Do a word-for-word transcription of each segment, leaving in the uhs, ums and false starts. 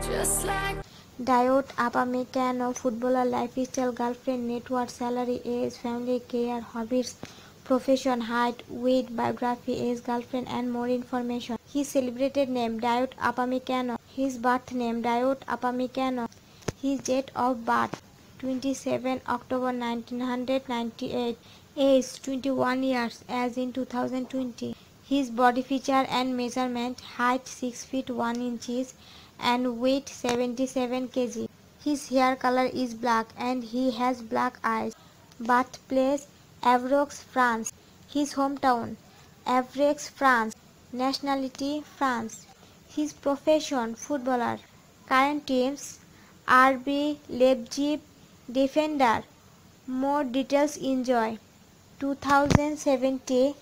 just like Dayot Upamecano, footballer, lifestyle, girlfriend, net worth, salary, age, family, career, hobbies, profession, height, weight, biography, age, girlfriend, and more information. His celebrated name, Dayot Upamecano. His birth name, Dayot Upamecano. His date of birth, twenty-seventh October nineteen ninety-eight. Age, twenty-one years, as in two thousand twenty. His body feature and measurement, height six feet one inches and weight seventy-seven kilograms. His hair color is black and he has black eyes. Birthplace, Évreux, France. His hometown, Évreux, France. Nationality, France. His profession, footballer. Current teams, R B Leipzig, defender. More details enjoy. two thousand seventeen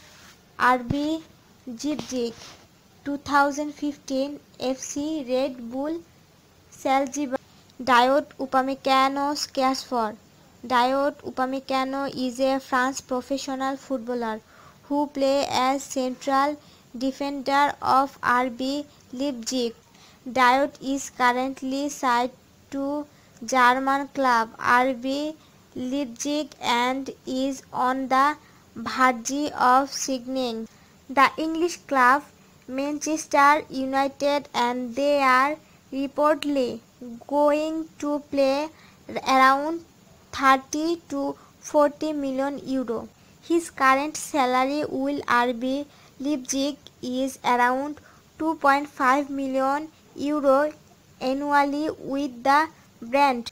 R B Leipzig. two thousand fifteen F C Red Bull Salzburg. Dayot Upamecano cares for. Dayot Upamecano is a French professional footballer who plays as central defender of R B Leipzig. Dayot is currently signed to German club R B Leipzig and is on the verge of signing the English club Manchester United, and they are reportedly going to pay around thirty to forty million euro. His current salary with R B Leipzig is around two point five million euro annually, with the brand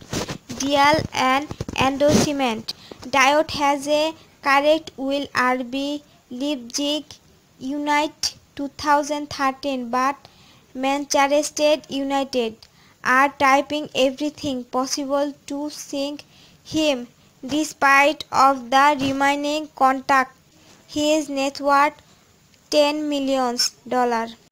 deal and endorsement. Dayot has a contract with R B Leipzig United two thousand thirteen, but Manchester United are typing everything possible to sign him. Despite of the remaining contract, his net worth ten million dollars.